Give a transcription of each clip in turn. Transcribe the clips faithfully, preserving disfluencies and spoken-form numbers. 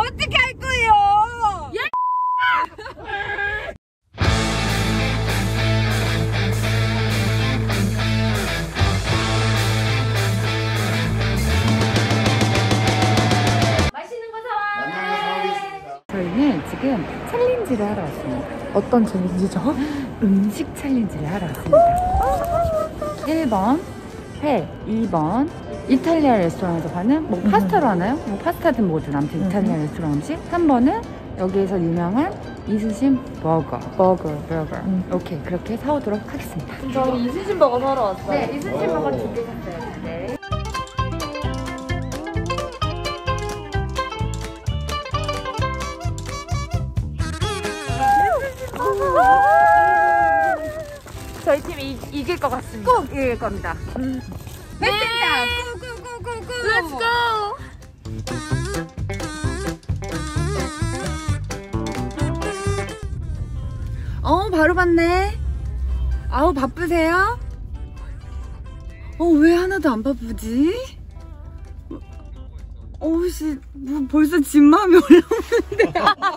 어떻게 할 거예요? 야! 맛있는 거 사와. 저희는 지금 챌린지를 하러 왔습니다. 어떤 챌린지죠? 음식 챌린지를 하러 왔습니다. 일 번 회, 이 번 이탈리아 레스토랑에서 파는 뭐 파스타로 하나요? 뭐 파스타든 뭐든 아무튼 이탈리아 레스토랑 음식. 삼 번은 여기에서 유명한 이순신 버거. 버거. 버거. 음. 오케이, 그렇게 사오도록 하겠습니다. 저희 이순신 버거 사러 왔어요. 네, 이순신 버거 두 개 샀어요. 네. 저희 팀이 이, 이길 것 같습니다. 꼭 이길 겁니다. 음. 네! 고고고고고! Let's go! 어, 바로 봤네. 아우, 바쁘세요? 어, 왜 하나도 안 바쁘지? 어우, 씨, 뭐 벌써 집마음이 올라오는데.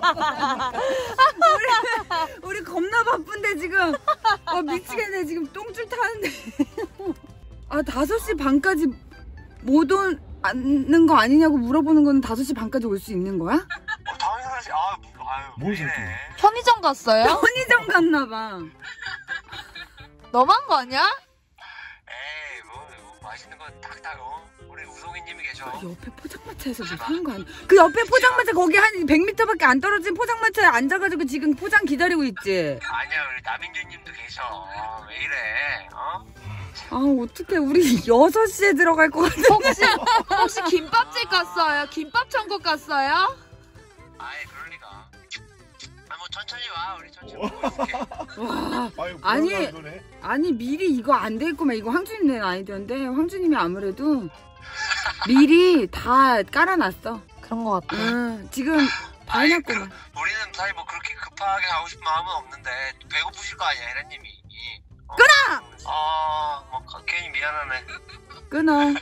우리, 우리 겁나 바쁜데, 지금. 아, 미치겠네. 지금 똥줄 타는데. 아, 다섯 시 반까지 못 오는 거 아니냐고 물어보는 거는 다섯 시 반까지 올 수 있는 거야? 어, 당연하지. 아, 아유, 뭘 왜 이래. 편의점 갔어요? 편의점 갔나봐. 너무한 거 아니야? 에이, 뭐, 뭐 맛있는 거 딱딱, 어? 우리 우성이님이 계셔. 그 옆에 포장마차에서 뭐 사는 거 아니야? 그 옆에 포장마차 거기 한 백 미터밖에 안 떨어진 포장마차에 앉아가지고 지금 포장 기다리고 있지? 아니야, 우리 남인규님도 계셔. 어, 왜 이래, 어? 아, 어떡해. 우리 여섯 시에 들어갈 것 같아. 혹시, 혹시 김밥집 갔어요? 김밥 천국 갔어요? 아이, 그럴 리가. 아, 뭐 천천히 와. 우리 천천히 보고 있을게. 와, 아유, 아니. 불안한 거네. 아니 미리 이거 안 돼 있구만. 이거 황주님 낸 아이디어인데 황주님이 아무래도 미리 다 깔아놨어. 그런 거 같아. 응, 지금 다 아이, 해놨구만. 우리는 사실 뭐 그렇게 급하게 가고 싶은 마음은 없는데 배고프실 거 아니야, 혜라님이. 어, 끊어! 어, 뭐 괜히 미안하네. 끊어.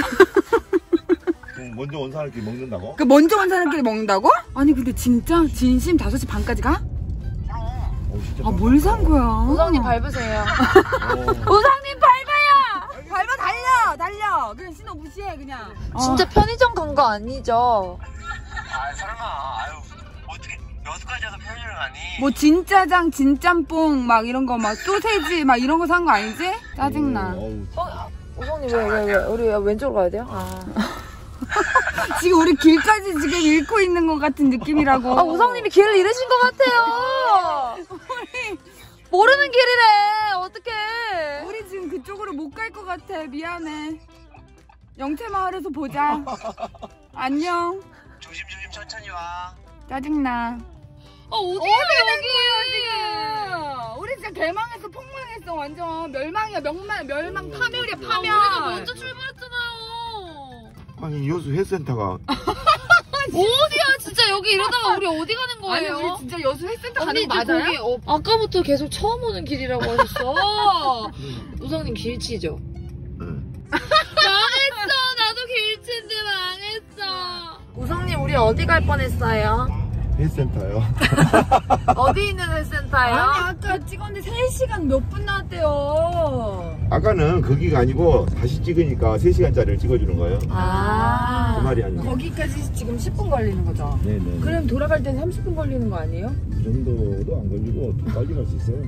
그럼 먼저 온 사람끼리 먹는다고? 그 먼저 온 사람끼리 먹는다고? 아니 근데 진짜 진심 다섯 시 반까지 가? 어, 진짜 아, 뭘 산 거야? 우성님 밟으세요. 어. 우성님 밟아요! 밟아 달려! 달려! 그냥 신호 무시해 그냥. 진짜 편의점 간 거 아니죠? 아, 설마. 아유, 어떻게 여기까지 와서 편의점을 가니? 뭐 진짜장, 진짬뽕 막 이런 거 막 소세지 막 이런 거 산 거 아니지? 짜증나. 어우, 우성님 왜, 왜, 왜? 우리 왼쪽으로 가야 돼요? 아. 지금 우리 길까지 지금 잃고 있는 것 같은 느낌이라고. 아, 우성님이 길을 잃으신 것 같아요. 모르는 길이래. 어떡해. 우리 지금 그쪽으로 못 갈 것 같아. 미안해. 영채마을에서 보자. 안녕. 조심조심 천천히 와. 짜증나. 아, 어디야, 여기? 지금. 우리 진짜 개망했어. 폭망했어. 완전 멸망이야. 명망, 멸망, 파멸이야. 파멸. 우리가 먼저 출발했잖아요. 아니 여수 회센터가 어디야, 진짜 여기 이러다가 우리 어디 가는 거예요? 아니 우리 진짜 여수 회센터 가는 언니, 거 저 맞아요? 거기 어, 아까부터 계속 처음 오는 길이라고 하셨어. 우성님 길치죠? 응. 망했어. 나도 길치인데 망했어. 우성님 우리 어디 갈 뻔했어요? 회센터요. 어디 있는 헬센터예요? 아니 아까 찍었는데 세 시간 몇 분 나왔대요. 아까는 거기가 아니고 다시 찍으니까 세 시간짜리를 찍어주는 거예요. 아. 그 말이 아니고. 거기까지 지금 십 분 걸리는 거죠? 네네. 그럼 돌아갈 때는 삼십 분 걸리는 거 아니에요? 그 정도도 안 걸리고 더 빨리 갈 수 있어요.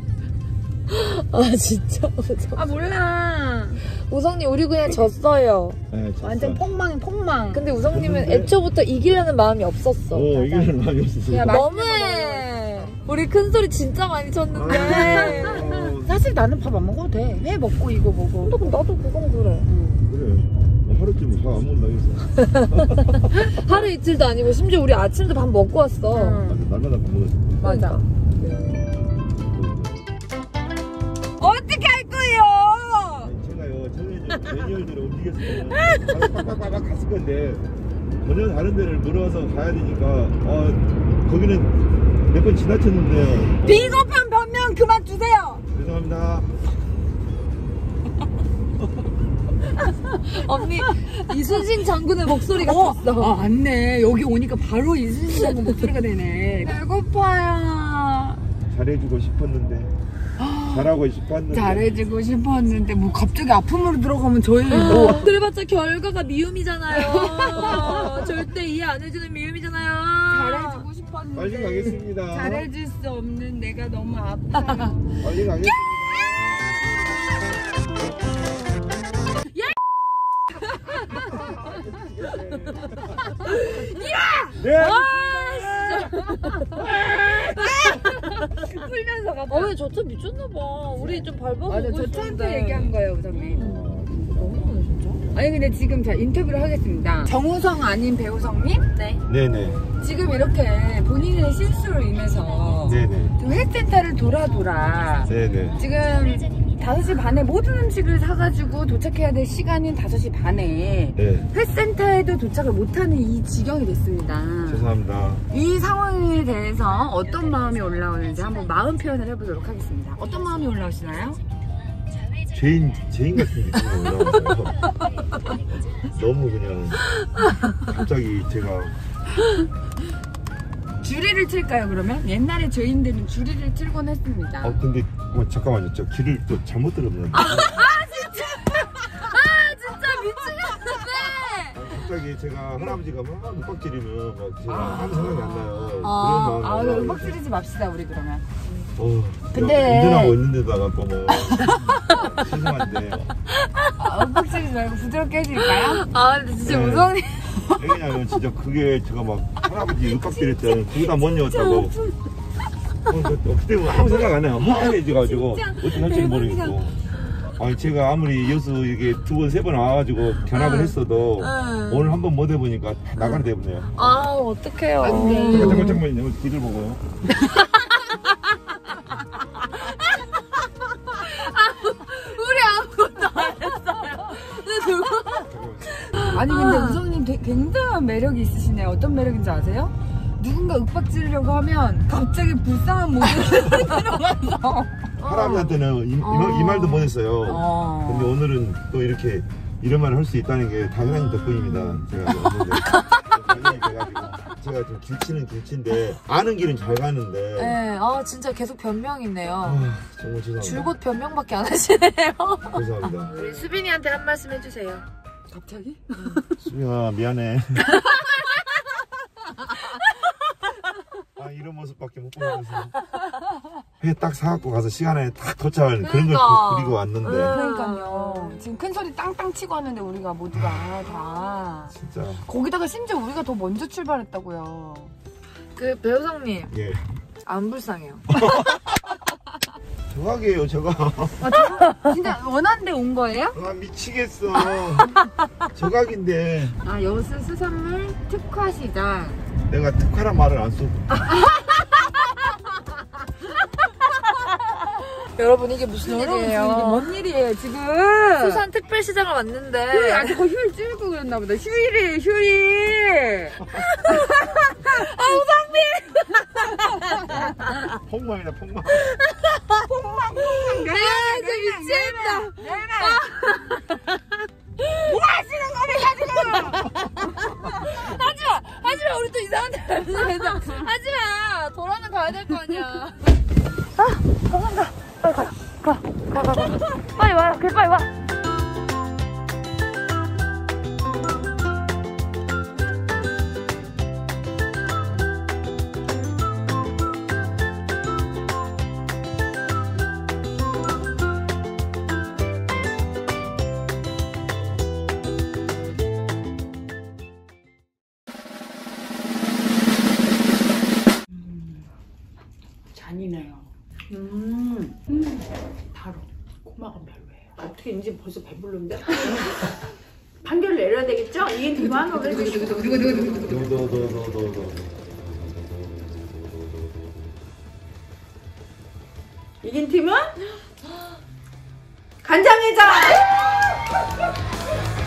아 진짜 아 몰라. 우성님 우리 그냥 졌어요. 네, 졌어. 완전 폭망 폭망. 근데 우성님은 졌는데? 애초부터 이기려는 마음이 없었어. 어, 이기는 마음이 없었어요. 야, 너무해. 우리 큰 소리 진짜 많이 쳤는데. 어, 사실 나는 밥 안 먹어도 돼. 회 먹고 이거 먹어. 근데 나도 그건 그래. 그래. 하루쯤 밥 안 먹는다겠어. 하루 이틀도 아니고 심지어 우리 아침도 밥 먹고 왔어. 응. 날마다 밥 먹었어. 맞아. 어떻게 할 거예요? 아니, 제가요, 전에 저 매니저들을 움직였으면 빡빡빡빡 갔을 건데 전혀 다른 데를 물어서 가야 되니까 어, 거기는 몇 번 지나쳤는데요. 비겁한 변명 그만 두세요. 죄송합니다. 언니 이순신 장군의 목소리가 어, 났어. 아, 맞네. 여기 오니까 바로 이순신 장군 목소리가 되네. 배고파요. 잘해주고 싶었는데 잘하고 싶었는데 잘해주고 싶었는데 뭐 갑자기 아픔으로 들어가면 저희 뭐 그래봤자 결과가 미움이잖아요. 절대 이해 안 해주는 미움이잖아요. 잘해주고 싶었는데 빨리 가겠습니다. 잘해줄 수 없는 내가 너무 아파요. 빨리 가겠습니다. 네. 풀면서 가봐. 어, 저 차 미쳤나봐. 우리 좀 밟아보고 맞아, 저 차한테 얘기한 거예요, 우성님. 너무하네 진짜. 아니 근데 지금 자 인터뷰를 하겠습니다. 정우성 아닌 배우성님? 네. 네네. 지금 이렇게 본인의 실수로 인해서 네네. 지금 횟센터를 돌아 돌아 네네. 지금 다섯 시 반에 모든 음식을 사가지고 도착해야 될 시간인 다섯 시 반에 네. 횟센터에도 도착을 못하는 이 지경이 됐습니다. 죄송합니다. 이 상황에 대해서 어떤 마음이 올라오는지 한번 마음 표현을 해보도록 하겠습니다. 어떤 마음이 올라오시나요? 죄인, 죄인 같은 느낌이 올라와서요. 너무 그냥 갑자기 제가 줄이를 틀까요 그러면? 옛날에 저희들은 줄이를 틀곤 했습니다. 아 근데 어, 잠깐만요. 저 길을 또 잘못 들었는데. 아 진짜! 아 진짜 미치겠네! 갑자기 제가 할아버지가 막 윽박지르면 막 제가 아. 아무 생각이 안 나요. 아, 그런 아 마음이 음악 지르지 맙시다 우리 그러면. 어, 근데- 운전하고 있는데다가 또 뭐 죄송한데 아, 음악 지르지 말고 부드럽게 해드릴까요? 아 근데 진짜 네. 무성이. 왜냐면 진짜 그게 제가 막 할아버지 윽박지를 때는 그거다 못 녀었다고. 어, 그- 그때 뭐 아무 생각 안 해요. 뭐 해가지고 어떻게 할지 모르겠고. 아니 제가 아무리 여수 이게 두 번 세 번 와가지고 견학을 응. 했어도 응. 오늘 한 번 못 해보니까 다 나가게 되네요. 아 어떡해요. 안 돼. 잠깐 잠깐 잠깐만요. 뒤를 보고요. 우리 아무것도 안 했어요. 근데 누구? 아니 근데 아. 우성님 되게 굉장한 매력이 있으시네요. 어떤 매력인지 아세요? 누군가 윽박지르려고 하면 갑자기 불쌍한 모습을 들어가서 할아버지한테는 이, 이, 말- 이 말도 못 했어요. 어. 근데 오늘은 또 이렇게 이런 말을 할 수 있다는 게 당연한 덕분입니다. 제가 왔는데 당연히 돼가지고 제가 좀 길치는 길치인데 아는 길은 잘 가는데 네, 아 진짜 계속 변명이네요. 아, 정말 죄송합니다. 줄곧 변명밖에 안 하시네요. 죄송합니다. 우리 수빈이한테 한 말씀 해주세요. 갑자기? 수빈아 미안해. 아 이런 모습밖에 못 보여줘서 회 딱 사갖고 가서 시간에 딱 도착하는 그런 걸 그러니까. 그- 그리고 왔는데 그러니까요. 지금 큰 소리 땅땅 치고 왔는데 우리가 모두가 다 진짜 거기다가 심지어 우리가 더 먼저 출발했다고요. 그 배우성님 예 안 불쌍해요. 정확해요 제가. 진짜 원하는 데 온 거예요? 아 미치겠어. 저각인데 아 여수 수산물 특화시장. 내가 특화란 말을 안 쓰고 여러분 이게 무슨 여러분 지금 이게 일이에요? 뭔 일이에요 지금? 수산 특별시장을 왔는데 휴일 아직 거 휴일 찌르고 그랬나 보다. 휴일이에요 휴일. 폭망이다 폭망. 내가 진짜 미치겠다. 뭐 하시는 겁니까 지금? 하지마! 하지마! 우리 또 이상한 데 가면서 하지마! 돌아는 가야 될 거 아니야. 빨리 와요. 그래 빨리 와. 잔이네요. 음, 음, 달어. 고막은 별로예요. 어떻게 이제 벌써 배불른데? 판결을 내려야 되겠죠? 이게 대만 왜 너너너너너너 이긴 팀은 간장게장.